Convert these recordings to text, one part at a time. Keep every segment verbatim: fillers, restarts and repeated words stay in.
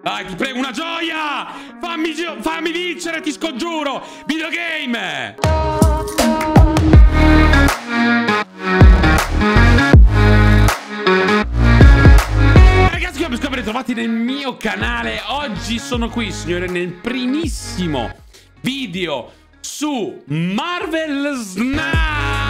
Dai, ti prego, una gioia! Fammi, fammi vincere, ti scongiuro! Videogame! Ragazzi, come ben ritrovati nel mio canale. Oggi sono qui, signore, nel primissimo video su Marvel Snap.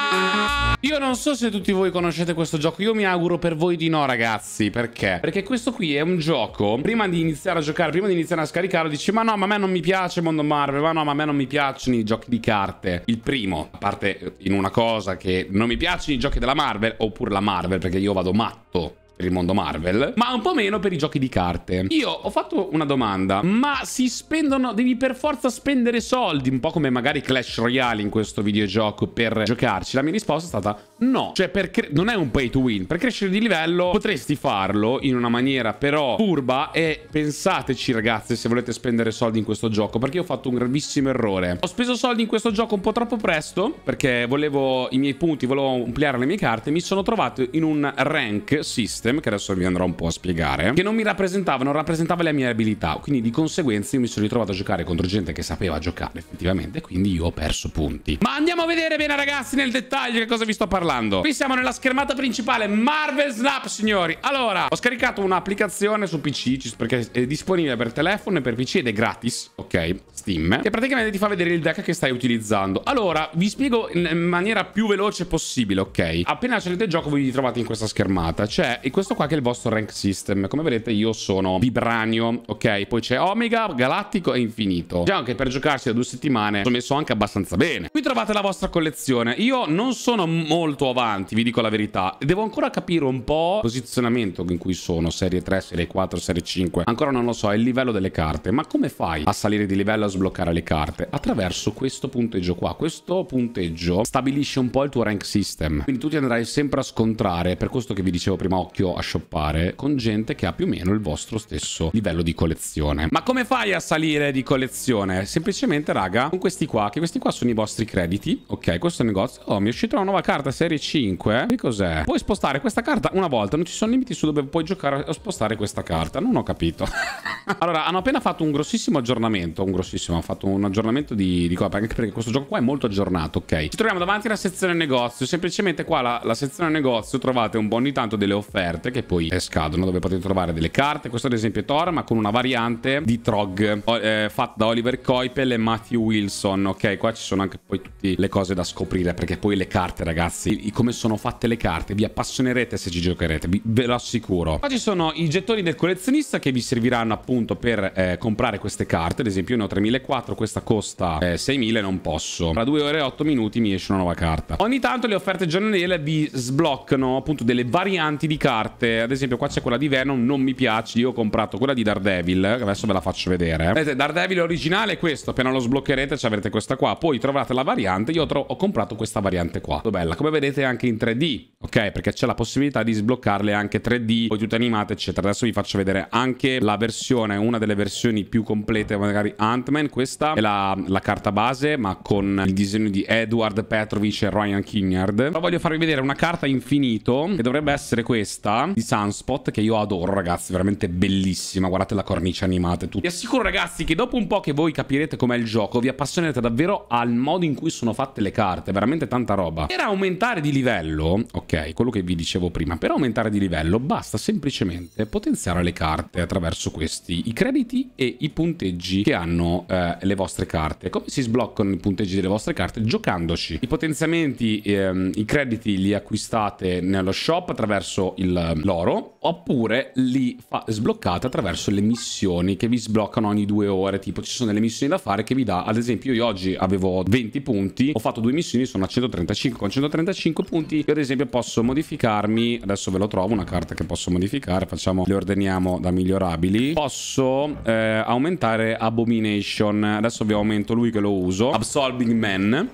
Io non so se tutti voi conoscete questo gioco. Io mi auguro per voi di no, ragazzi. Perché? Perché questo qui è un gioco. Prima di iniziare a giocare, prima di iniziare a scaricarlo, dici: ma no, ma a me non mi piace il mondo Marvel. Ma no, ma a me non mi piacciono i giochi di carte. Il primo, a parte in una cosa, che non mi piacciono i giochi della Marvel, oppure la Marvel, perché io vado matto per il mondo Marvel, ma un po' meno per i giochi di carte. Io ho fatto una domanda: ma si spendono, devi per forza spendere soldi, un po' come magari Clash Royale in questo videogioco, per giocarci? La mia risposta è stata no. Cioè, per non è un pay to win. Per crescere di livello potresti farlo in una maniera però furba. E pensateci, ragazzi, se volete spendere soldi in questo gioco, perché io ho fatto un gravissimo errore. Ho speso soldi in questo gioco un po' troppo presto, perché volevo i miei punti, volevo ampliare le mie carte. Mi sono trovato in un rank system, che adesso vi andrò un po' a spiegare, che non mi rappresentava, non rappresentava le mie abilità. Quindi di conseguenza io mi sono ritrovato a giocare contro gente che sapeva giocare effettivamente, quindi io ho perso punti. Ma andiamo a vedere bene, ragazzi, nel dettaglio che cosa vi sto parlando. Qui siamo nella schermata principale Marvel Snap, signori. Allora, ho scaricato un'applicazione su P C, perché è disponibile per telefono e per P C ed è gratis, ok? Steam, che praticamente ti fa vedere il deck che stai utilizzando. Allora, vi spiego in maniera più veloce possibile, ok? Appena accendete il gioco, voi vi trovate in questa schermata. C'è questo qua che è il vostro rank system. Come vedete io sono Vibranio, ok? Poi c'è Omega, Galattico e Infinito. Diciamo che per giocarci da due settimane ho messo anche abbastanza bene. Qui trovate la vostra collezione. Io non sono molto avanti, vi dico la verità. Devo ancora capire un po' il posizionamento in cui sono. Serie tre, serie quattro, serie cinque. Ancora non lo so, è il livello delle carte. Ma come fai a salire di livello, a sbloccare le carte? Attraverso questo punteggio qua. Questo punteggio stabilisce un po' il tuo rank system. Quindi tu ti andrai sempre a scontrare, per questo che vi dicevo prima, occhio a shoppare con gente che ha più o meno il vostro stesso livello di collezione. Ma come fai a salire di collezione? Semplicemente, raga, con questi qua, che questi qua sono i vostri crediti, ok? Questo è il negozio. Oh, mi è uscita una nuova carta serie cinque. Che cos'è? Puoi spostare questa carta una volta, non ci sono limiti su dove puoi giocare o spostare questa carta. Non ho capito. Allora, hanno appena fatto un grossissimo aggiornamento, un grossissimo, hanno fatto un aggiornamento di, di cosa, anche perché questo gioco qua è molto aggiornato, ok? Ci troviamo davanti alla sezione negozio. Semplicemente qua la, la sezione negozio trovate un po' ogni tanto delle offerte che poi scadono, dove potete trovare delle carte. Questo ad esempio è Thor, ma con una variante di Trog, eh, fatta da Oliver Coipel e Matthew Wilson, ok? Qua ci sono anche poi tutte le cose da scoprire, perché poi le carte, ragazzi, come sono fatte le carte, vi appassionerete se ci giocherete, vi, ve lo assicuro. Qua ci sono i gettoni del collezionista che vi serviranno appunto per eh, comprare queste carte. Ad esempio io ne ho tremilaquattrocento, questa costa eh, seimila e non posso. Tra due ore e otto minuti mi esce una nuova carta. Ogni tanto le offerte giornaliere vi sbloccano appunto delle varianti di carte. Ad esempio qua c'è quella di Venom, non mi piace. Io ho comprato quella di Daredevil, che adesso ve la faccio vedere. Vedete, Daredevil originale è questo. Appena lo sbloccherete ci avrete questa qua. Poi trovate la variante. Io ho comprato questa variante qua, molto bella. Come vedete anche in tre D, ok? Perché c'è la possibilità di sbloccarle anche tre D, poi tutte animate eccetera. Adesso vi faccio vedere anche la versione, una delle versioni più complete, magari Ant-Man. Questa è la, la carta base, ma con il disegno di Edward Petrovich e Ryan Kinyard. Però voglio farvi vedere una carta Infinito, che dovrebbe essere questa di Sunspot, che io adoro, ragazzi, veramente bellissima. Guardate la cornice animata e tutto. Vi assicuro, ragazzi, che dopo un po' che voi capirete com'è il gioco, vi appassionerete davvero al modo in cui sono fatte le carte. Veramente tanta roba. Per aumentare di livello, ok, quello che vi dicevo prima, per aumentare di livello basta semplicemente potenziare le carte attraverso questi, i crediti e i punteggi che hanno eh, le vostre carte. Come si sbloccano i punteggi delle vostre carte? Giocandoci. I potenziamenti, ehm, i crediti li acquistate nello shop attraverso l'oro, oppure li fa sbloccate attraverso le missioni che vi sbloccano ogni due ore. Tipo, ci sono delle missioni da fare che vi dà, ad esempio io oggi avevo venti punti, ho fatto due missioni, sono a centotrentacinque. Con centotrentacinque punti io ad esempio posso modificarmi, adesso ve lo trovo una carta che posso modificare, facciamo, le ordiniamo da migliorabili. Posso eh, aumentare Abomination, adesso vi aumento lui che lo uso, Absolving Man,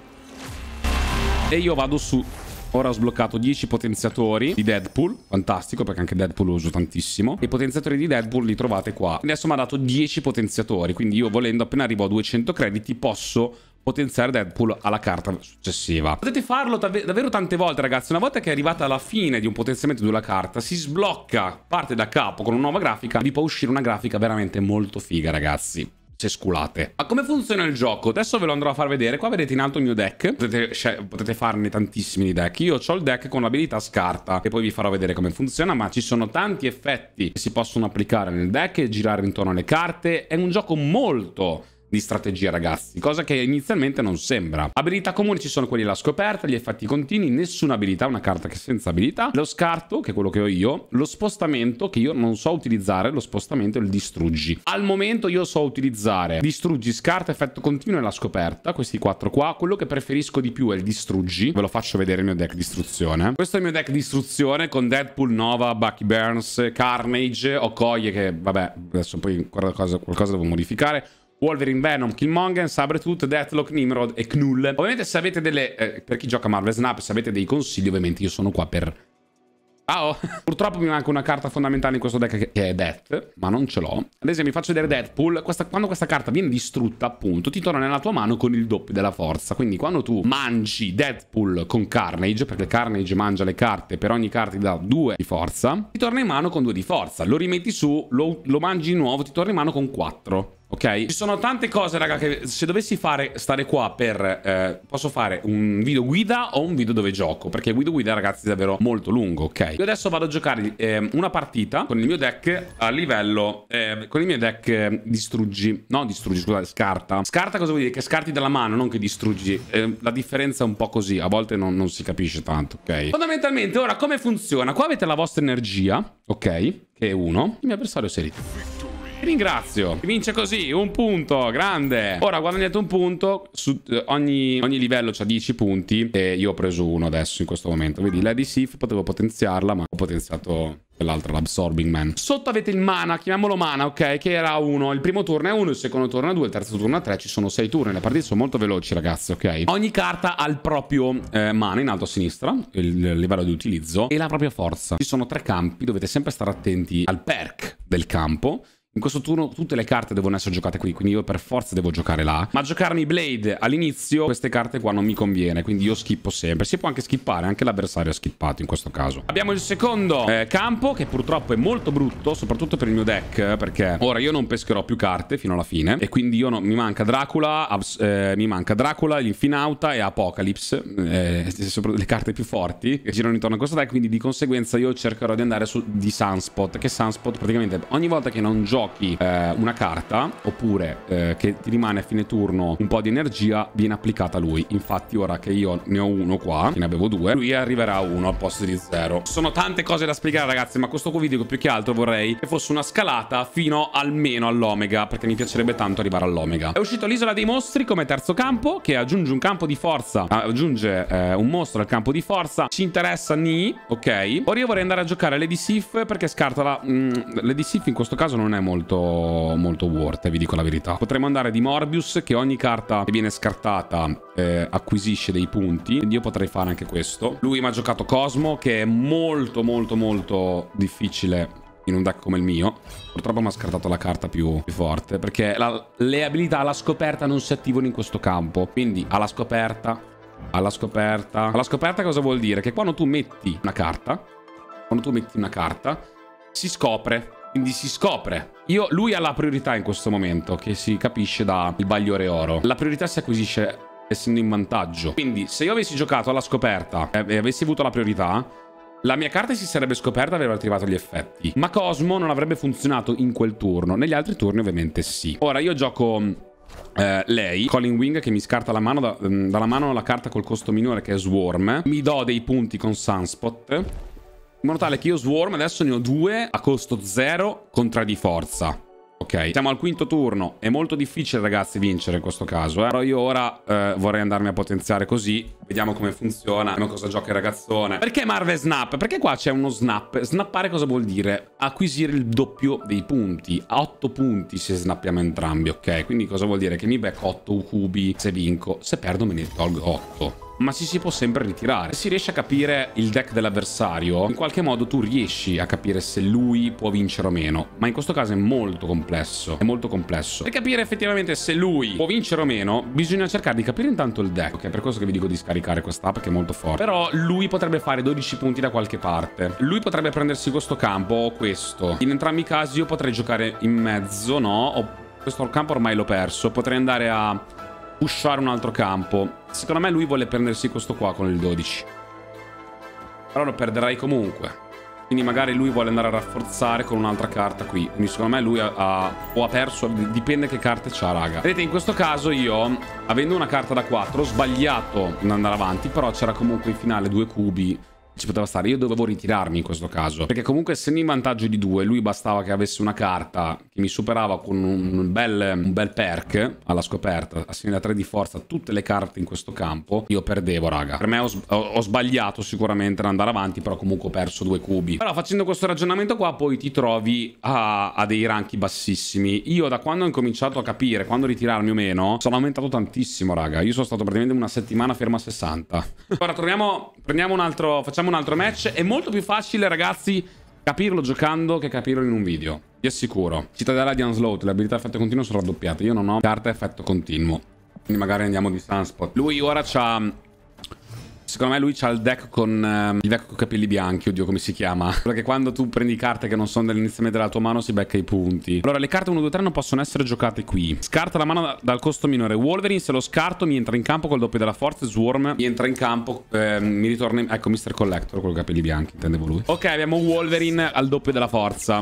e io vado su. Ora ho sbloccato dieci potenziatori di Deadpool. Fantastico, perché anche Deadpool lo uso tantissimo. E i potenziatori di Deadpool li trovate qua. Adesso mi ha dato dieci potenziatori, quindi io volendo, appena arrivo a duecento crediti, posso potenziare Deadpool alla carta successiva. Potete farlo dav davvero tante volte, ragazzi. Una volta che è arrivata alla fine di un potenziamento di una carta, si sblocca, parte da capo con una nuova grafica, vi può uscire una grafica veramente molto figa, ragazzi, se sculate. Ma come funziona il gioco? Adesso ve lo andrò a far vedere. Qua vedete in alto il mio deck. Potete, potete farne tantissimi di deck. Io ho il deck con l'abilità scarta e poi vi farò vedere come funziona, ma ci sono tanti effetti che si possono applicare nel deck e girare intorno alle carte. È un gioco molto di strategia, ragazzi, cosa che inizialmente non sembra. Abilità comuni ci sono quelli alla scoperta, gli effetti continui, nessuna abilità, una carta che è senza abilità, lo scarto, che è quello che ho io, lo spostamento, che io non so utilizzare, lo spostamento e il distruggi. Al momento io so utilizzare distruggi, scarta, effetto continuo e la scoperta, questi quattro qua. Quello che preferisco di più è il distruggi, ve lo faccio vedere il mio deck distruzione. Questo è il mio deck distruzione con Deadpool, Nova, Bucky Barnes, Carnage, Okoye, che vabbè, adesso poi qualcosa, qualcosa devo modificare, Wolverine, Venom, Killmonger, Sabretooth, Deathlock, Nimrod e Knull. Ovviamente se avete delle... Eh, per chi gioca Marvel Snap, se avete dei consigli, ovviamente io sono qua per... Ciao! Purtroppo mi manca una carta fondamentale in questo deck che, che è Death, ma non ce l'ho. Ad esempio, vi faccio vedere Deadpool. Questa, quando questa carta viene distrutta, appunto, ti torna nella tua mano con il doppio della forza. Quindi quando tu mangi Deadpool con Carnage, perché Carnage mangia le carte, per ogni carta ti dà due di forza, ti torna in mano con due di forza. Lo rimetti su, lo, lo mangi di nuovo, ti torna in mano con quattro. Ok? Ci sono tante cose, raga, che se dovessi fare stare qua per... Eh, posso fare un video guida o un video dove gioco, perché il video guida, ragazzi, è davvero molto lungo, ok? Io adesso vado a giocare eh, una partita con il mio deck a livello... Eh, con il mio deck eh, distruggi... No, distruggi, scusate, scarta. Scarta cosa vuol dire? Che scarti dalla mano, non che distruggi. Eh, la differenza è un po' così, a volte non, non si capisce tanto, ok? Fondamentalmente, ora, come funziona? Qua avete la vostra energia, ok? Che è uno. Il mio avversario si è ritirato. Ringrazio. Vince così, un punto, grande. Ora guadagnate un punto, su eh, ogni, ogni livello c'ha dieci punti e io ho preso uno adesso in questo momento. Vedi, Lady Sif potevo potenziarla, ma ho potenziato quell'altra, l'Absorbing Man. Sotto avete il mana, chiamiamolo mana, ok? Che era uno. Il primo turno è uno, il secondo turno è due, il terzo turno è tre. Ci sono sei turni, le partite sono molto veloci, ragazzi, ok? Ogni carta ha il proprio eh, mana in alto a sinistra, il, il livello di utilizzo, e la propria forza. Ci sono tre campi, dovete sempre stare attenti al perk del campo. In questo turno tutte le carte devono essere giocate qui, quindi io per forza devo giocare là. Ma giocarmi Blade all'inizio, queste carte qua non mi conviene, quindi io schippo sempre. Si può anche skippare, anche l'avversario ha skippato in questo caso. Abbiamo il secondo eh, campo, che purtroppo è molto brutto, soprattutto per il mio deck, perché ora io non pescherò più carte fino alla fine, e quindi io no, mi manca Dracula, abs, eh, mi manca Dracula, l'Infinauta e Apocalypse, eh, le carte più forti che girano intorno a questo deck, quindi di conseguenza io cercherò di andare su di Sunspot, che Sunspot praticamente ogni volta che non gioco Eh, una carta oppure eh, che ti rimane a fine turno un po' di energia, viene applicata a lui. Infatti ora che io ne ho uno qua, che ne avevo due, lui arriverà a uno al posto di zero. Ci sono tante cose da spiegare, ragazzi, ma questo video più che altro vorrei che fosse una scalata fino almeno all'Omega, perché mi piacerebbe tanto arrivare all'Omega. È uscito l'Isola dei Mostri come terzo campo, che aggiunge un campo di forza, aggiunge eh, un mostro al campo di forza. Ci interessa Ni, ok? Ora io vorrei andare a giocare Lady Sif, perché scarta la... Mm, Lady Sif in questo caso non è molto molto molto worth, vi dico la verità. Potremmo andare di Morbius, che ogni carta che viene scartata eh, acquisisce dei punti, quindi io potrei fare anche questo. Lui mi ha giocato Cosmo, che è molto molto molto difficile in un deck come il mio. Purtroppo mi ha scartato la carta più, più forte, perché la, le abilità alla scoperta non si attivano in questo campo. Quindi alla scoperta, alla scoperta alla scoperta cosa vuol dire? Che quando tu metti una carta, quando tu metti una carta si scopre. Quindi si scopre. Io, lui ha la priorità in questo momento, che si capisce dal Bagliore Oro. La priorità si acquisisce essendo in vantaggio. Quindi se io avessi giocato alla scoperta e avessi avuto la priorità, la mia carta si sarebbe scoperta e avrebbe attivato gli effetti. Ma Cosmo non avrebbe funzionato in quel turno. Negli altri turni ovviamente sì. Ora io gioco... Eh, lei, Colin Wing, che mi scarta la mano da, dalla mano la carta col costo minore, che è Swarm. Mi do dei punti con Sunspot, in modo tale che io Swarm adesso ne ho due a costo zero con tre di forza. Ok, siamo al quinto turno. È molto difficile, ragazzi, vincere in questo caso, eh? Però io ora eh, vorrei andarmi a potenziare così. Vediamo come funziona, vediamo cosa gioca il ragazzone. Perché Marvel Snap? Perché qua c'è uno snap. Snappare cosa vuol dire? Acquisire il doppio dei punti. A otto punti se snappiamo entrambi, ok? Quindi cosa vuol dire? Che mi becco otto cubi se vinco. Se perdo me ne tolgo otto. ma ci si può sempre ritirare. Se si riesce a capire il deck dell'avversario, in qualche modo tu riesci a capire se lui può vincere o meno, ma in questo caso è molto complesso, è molto complesso. Per capire effettivamente se lui può vincere o meno, bisogna cercare di capire intanto il deck, ok? Per questo che vi dico di scaricare quest'app, che è molto forte. Però lui potrebbe fare dodici punti da qualche parte. Lui potrebbe prendersi questo campo o questo. In entrambi i casi io potrei giocare in mezzo, no? O questo campo ormai l'ho perso. Potrei andare a pushare un altro campo. Secondo me lui vuole prendersi questo qua con il dodici. Però lo perderai comunque. Quindi magari lui vuole andare a rafforzare con un'altra carta qui. Quindi secondo me lui ha, ha, o ha perso, dipende che carte c'ha, raga. Vedete, in questo caso io, avendo una carta da quattro, ho sbagliato ad andare avanti, però c'era comunque in finale due cubi. Ci poteva stare. Io dovevo ritirarmi in questo caso, perché comunque essendo in vantaggio di due, lui bastava che avesse una carta che mi superava con un bel, un bel perk alla scoperta, assegni da tre di forza tutte le carte in questo campo. Io perdevo, raga. Per me ho, ho sbagliato sicuramente ad andare avanti, però comunque ho perso due cubi. Però facendo questo ragionamento qua poi ti trovi a, a dei ranchi bassissimi. Io da quando ho incominciato a capire quando ritirarmi o meno, sono aumentato tantissimo, raga. Io sono stato praticamente una settimana fermo a sessanta. Ora torniamo, prendiamo un altro, facciamo un altro match. È molto più facile, ragazzi, capirlo giocando che capirlo in un video, vi assicuro. Cittadella di Onslaught, le abilità effetto continuo sono raddoppiate. Io non ho carta effetto continuo, quindi magari andiamo di Sunspot. Lui ora c'ha, secondo me lui c'ha il deck con eh, il deck con capelli bianchi. Oddio, come si chiama? Perché quando tu prendi carte che non sono dell'iniziamento della tua mano si becca i punti. Allora, le carte uno, due, tre non possono essere giocate qui. Scarta la mano da, dal costo minore. Wolverine, se lo scarto mi entra in campo col doppio della forza. Swarm mi entra in campo, eh, mi ritorna in... Ecco, mister Collector con i capelli bianchi, intendevo lui. Ok, abbiamo Wolverine al doppio della forza.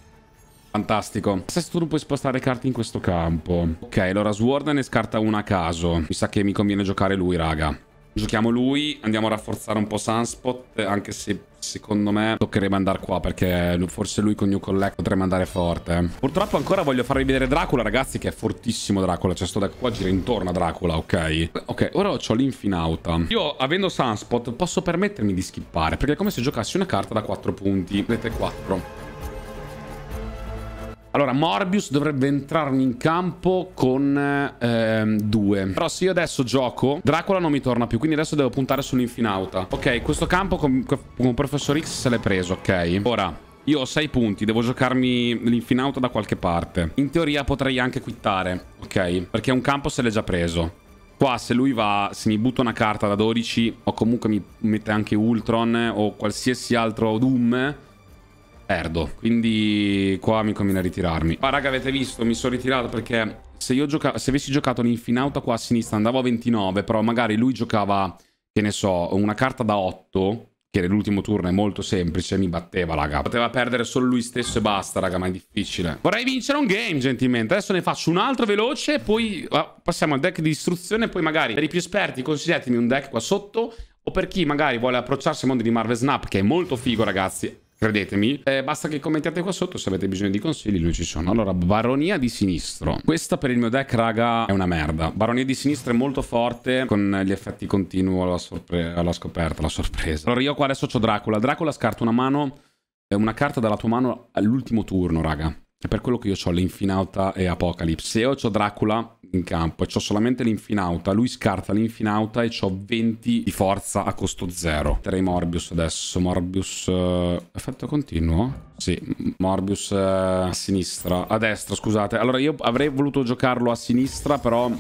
Fantastico. Se tu non puoi spostare carte in questo campo. Ok, allora Sword ne scarta una a caso. Mi sa che mi conviene giocare lui, raga. Giochiamo lui, andiamo a rafforzare un po' Sunspot, anche se secondo me toccherebbe andare qua, perché forse lui con New Collect potrebbe andare forte. Purtroppo ancora voglio farvi vedere Dracula, ragazzi, che è fortissimo Dracula. Cioè sto deck qua gira intorno a Dracula, ok? Ok, ora ho l'Infinauta. Io, avendo Sunspot, posso permettermi di skippare, perché è come se giocassi una carta da quattro punti. Vedete, quattro. Allora, Morbius dovrebbe entrarmi in campo con ehm, due. Però se io adesso gioco, Dracula non mi torna più, quindi adesso devo puntare sull'Infinauta. Ok, questo campo con, con Professor X se l'è preso, ok? Ora, io ho sei punti, devo giocarmi l'Infinauta da qualche parte. In teoria potrei anche quittare, ok? Perché un campo se l'è già preso. Qua se lui va, se mi butta una carta da dodici, o comunque mi mette anche Ultron o qualsiasi altro Doom, perdo. Quindi qua mi conviene ritirarmi. Ma raga, avete visto, mi sono ritirato perché se io gioca se avessi giocato l'Infinauta qua a sinistra andavo a ventinove, però magari lui giocava, che ne so, una carta da otto, che l'ultimo turno è molto semplice, mi batteva, raga. Poteva perdere solo lui stesso e basta, raga, ma è difficile. Vorrei vincere un game, gentilmente. Adesso ne faccio un altro veloce e poi ah, passiamo al deck di distruzione e poi magari per i più esperti consigliatemi un deck qua sotto, o per chi magari vuole approcciarsi al mondo di Marvel Snap, che è molto figo, ragazzi. Credetemi, eh, basta che commentiate qua sotto se avete bisogno di consigli, lui ci sono. Allora, Baronia di Sinistro. Questa per il mio deck, raga, è una merda. Baronia di Sinistro è molto forte, con gli effetti continui alla, alla scoperta, alla sorpresa. Allora, io qua adesso ho Dracula. Dracula scarta una mano, una carta dalla tua mano all'ultimo turno, raga. È per quello che io ho l'Infinauta e Apocalypse. Se io ho Dracula in campo e ho solamente l'Infinauta, lui scarta l'Infinauta e ho venti di forza a costo zero. Metterei Morbius adesso. Morbius uh, effetto continuo? Sì, Morbius uh, a sinistra, a destra, scusate. Allora io avrei voluto giocarlo a sinistra, però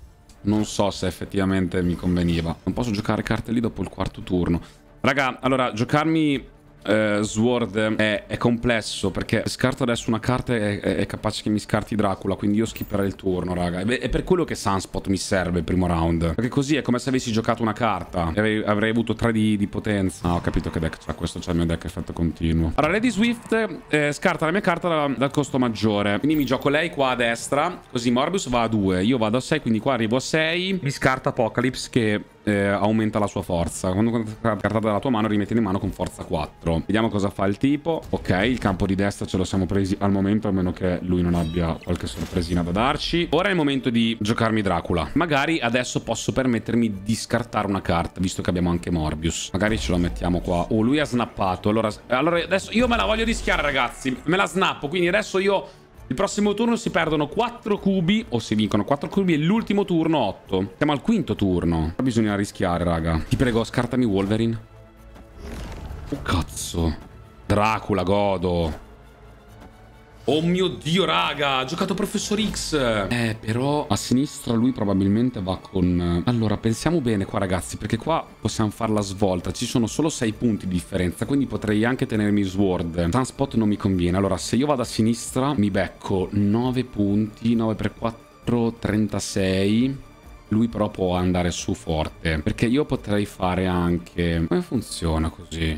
non so se effettivamente mi conveniva. Non posso giocare carte lì dopo il quarto turno. Raga, allora giocarmi Uh, Sword è, è complesso, perché scarto adesso una carta e è, è capace che mi scarti Dracula, quindi io skipperei il turno, raga. È, è per quello che Sunspot mi serve il primo round, perché così è come se avessi giocato una carta e avrei, avrei avuto tre di, di potenza. Ah, ho capito che deck c'ha. Questo c'è il mio deck effetto continuo. Allora, Lady Swift eh, scarta la mia carta da, dal costo maggiore, quindi mi gioco lei qua a destra, così Morbius va a due, io vado a sei, quindi qua arrivo a sei. Mi scarta Apocalypse che Eh, aumenta la sua forza. Quando la carta dalla tua mano rimetti in mano con forza quattro. Vediamo cosa fa il tipo. Ok, il campo di destra ce lo siamo presi al momento, a meno che lui non abbia qualche sorpresina da darci. Ora è il momento di giocarmi Dracula. Magari adesso posso permettermi di scartare una carta, visto che abbiamo anche Morbius. Magari ce lo mettiamo qua. Oh, lui ha snappato. Allora, allora adesso io me la voglio rischiare, ragazzi. Me la snappo, quindi adesso io Il prossimo turno si perdono quattro cubi, o si vincono quattro cubi, e l'ultimo turno otto. Siamo al quinto turno. Però bisogna rischiare, raga. Ti prego, scartami Wolverine. Oh, cazzo. Dracula, godo. Oh mio Dio, raga, ha giocato Professor X. Eh, però a sinistra lui probabilmente va con... Allora, pensiamo bene qua, ragazzi, perché qua possiamo fare la svolta. Ci sono solo sei punti di differenza, quindi potrei anche tenermi Sword. Sunspot non mi conviene. Allora, se io vado a sinistra, mi becco nove punti. nove per quattro, trentasei. Lui però può andare su forte. Perché io potrei fare anche... Come funziona così?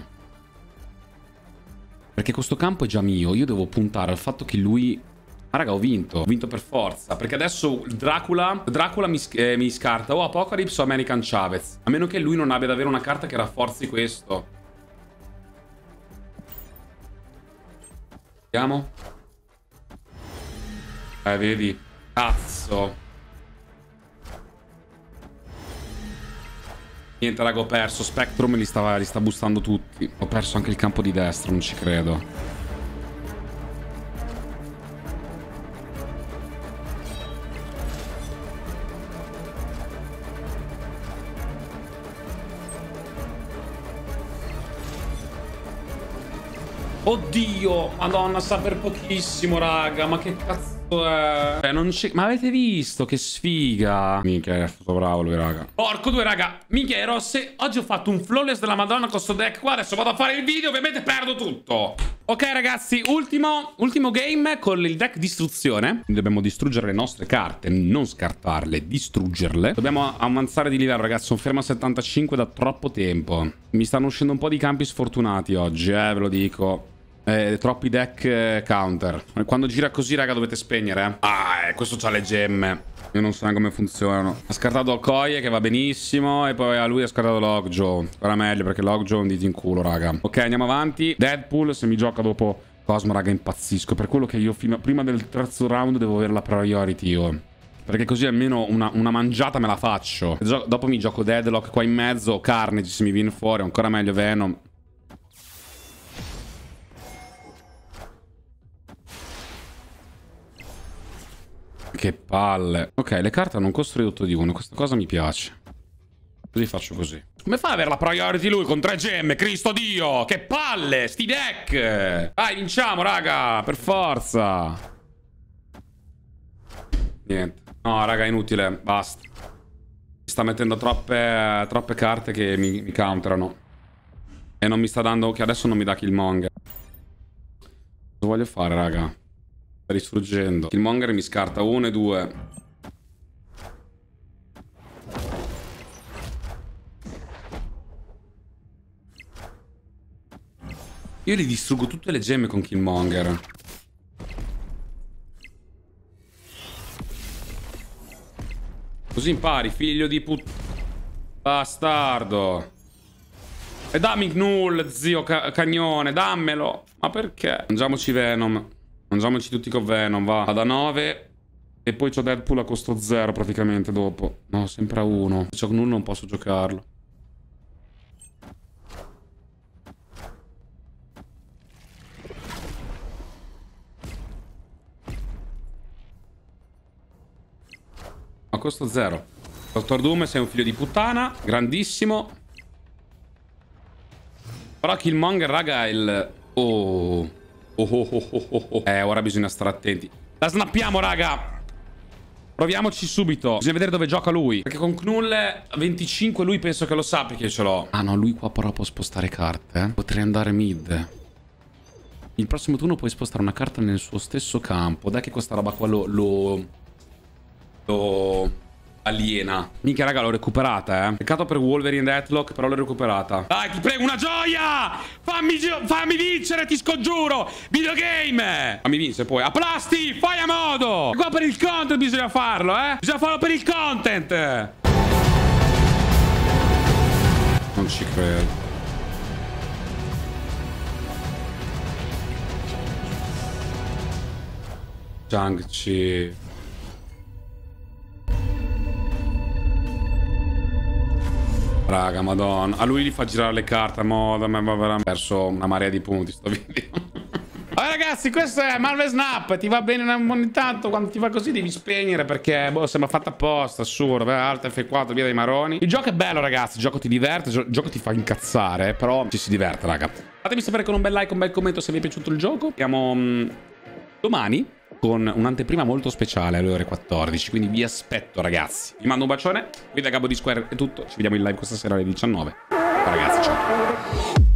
Perché questo campo è già mio. Io devo puntare al fatto che lui... Ah, raga, ho vinto. Ho vinto per forza. Perché adesso Dracula... Dracula mi, eh, mi scarta o Apocalypse o American Chavez. A meno che lui non abbia davvero una carta che rafforzi questo. Vediamo. Eh, vedi. Cazzo. Niente, raga, ho perso. Spectrum li, stava, li sta boostando tutti. Ho perso anche il campo di destra, non ci credo. Oddio, madonna, sa per pochissimo, raga. Ma che cazzo è? Eh, non c'è... Ma avete visto? Che sfiga. Minchia, è stato bravo lui, raga. Porco due, raga. Minchia, ero se... Oggi ho fatto un flawless della madonna con sto deck qua. Adesso vado a fare il video, ovviamente perdo tutto. Ok, ragazzi, ultimo, ultimo game con il deck distruzione. Dobbiamo distruggere le nostre carte, non scartarle, distruggerle. Dobbiamo avanzare di livello, ragazzi. Sono fermo a settantacinque da troppo tempo. Mi stanno uscendo un po' di campi sfortunati oggi, eh, ve lo dico. Eh, troppi deck eh, counter. Quando gira così, raga, dovete spegnere, eh. Ah, eh, questo c'ha le gemme. Io non so come funzionano. Ha scartato Okoye, che va benissimo. E poi a lui ha scartato Lockjaw. Ora meglio, perché Lockjaw è un dito in culo, raga. Ok, andiamo avanti. Deadpool, se mi gioca dopo Cosmo, raga, impazzisco. Per quello che io fino, prima del terzo round devo avere la priority, io. Perché così almeno una, una mangiata me la faccio. Dopo mi gioco Deadlock qua in mezzo. Carnage se mi viene fuori. Ancora meglio Venom. Che palle. Ok, le carte hanno un costo ridotto di uno. Questa cosa mi piace. Così faccio così. Come fa ad avere la priority lui con tre gemme? Cristo Dio! Che palle! Sti deck! Vai, vinciamo, raga! Per forza! Niente. No, raga, è inutile. Basta. Mi sta mettendo troppe, troppe carte che mi, mi counterano. E non mi sta dando... Che adesso non mi dà Killmonger. Cosa voglio fare, raga? Sta distruggendo. Killmonger mi scarta uno e due. Io li distruggo tutte le gemme con Killmonger. Così impari, figlio di put... Bastardo. E dammi Gnull, zio ca cagnone, dammelo. Ma perché? Mangiamoci Venom. Mangiamoci tutti con Venom, va. Vado a nove. E poi c'ho Deadpool a costo zero praticamente dopo. No, sempre a uno. Se c'ho Gnull non posso giocarlo. A costo zero. Doctor Doom, sei un figlio di puttana. Grandissimo. Però Killmonger, raga, è il... Oh... Oh, oh, oh, oh, oh. Eh, ora bisogna stare attenti. La snappiamo, raga. Proviamoci subito. Bisogna vedere dove gioca lui. Perché con Knull venticinque lui penso che lo sappia che ce l'ho. Ah no, lui qua però può spostare carte, eh. Potrei andare mid. Il prossimo turno puoi spostare una carta nel suo stesso campo. Dai che questa roba qua lo... Lo... lo... aliena. Minchia, raga, l'ho recuperata, eh. Peccato per Wolverine Deathlock, però l'ho recuperata. Dai, ti prego, una gioia! Fammi, fammi vincere, ti scongiuro! Videogame! Fammi vincere poi. Aplasti! Fai a modo! Qua per il content bisogna farlo, eh! Bisogna farlo per il content! Non ci credo. Shang-Chi... Raga, madonna. A lui gli fa girare le carte a modo. Ma veramente perso una marea di punti sto video. Vabbè, Ah, ragazzi, questo è Marvel Snap. Ti va bene ogni tanto, quando ti va così devi spegnere perché, boh, sembra fatta apposta, assurdo. Alt F quattro, via dai maroni. Il gioco è bello, ragazzi, il gioco ti diverte, il gioco ti fa incazzare, però ci si diverte, raga. Fatemi sapere con un bel like, un bel commento se vi è piaciuto il gioco. Siamo mh, domani con un'anteprima molto speciale alle ore quattordici, quindi vi aspetto, ragazzi. Vi mando un bacione, qui da Gabbo di Square è tutto, ci vediamo in live questa sera alle diciannove. Ciao ragazzi, ciao.